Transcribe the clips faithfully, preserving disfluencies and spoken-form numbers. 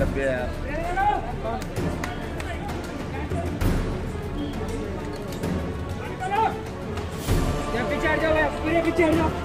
डब्बे यार। पीछे हट जाओ, पूरे पीछे हट जाओ।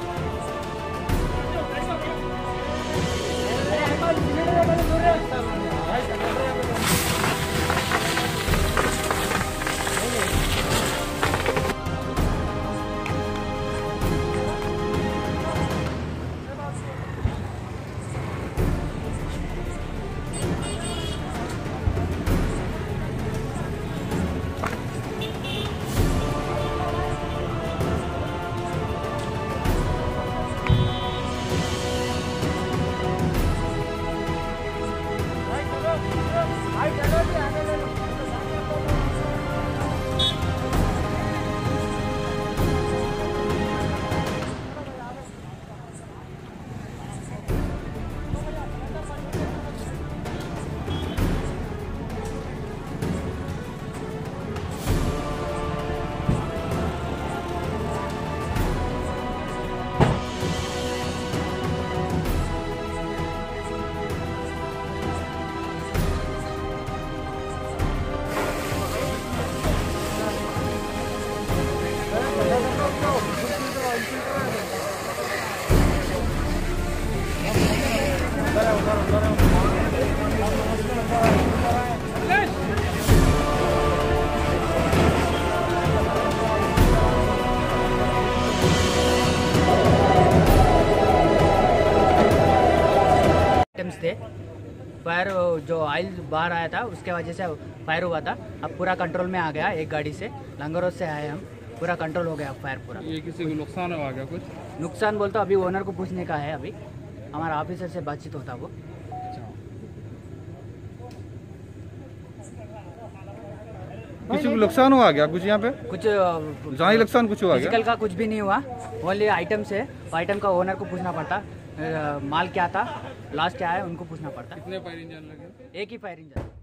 थे फायर, जो ऑयल बाहर आया था उसके वजह से फायर हुआ था। अब पूरा कंट्रोल में आ गया। एक गाड़ी से लंगरों से आए हम, पूरा कंट्रोल हो गया फायर पूरा। ये किसी को नुकसान हुआ क्या? कुछ नुकसान बोलते अभी ओनर को पूछने का है, अभी हमारा ऑफिसर से बातचीत होता वो। किसी को नुकसान हुआ क्या कुछ यहाँ पे? कुछ जानी नुकसान कुछ हुआ क्या? फिजिकल का कुछ भी नहीं हुआ, ओनली आइटम से। आइटम का ओनर को पूछना पड़ता, माल क्या था, लास्ट क्या है, उनको पूछना पड़ता। कितने फायर इंजन लगे? एक ही फायर इंजन।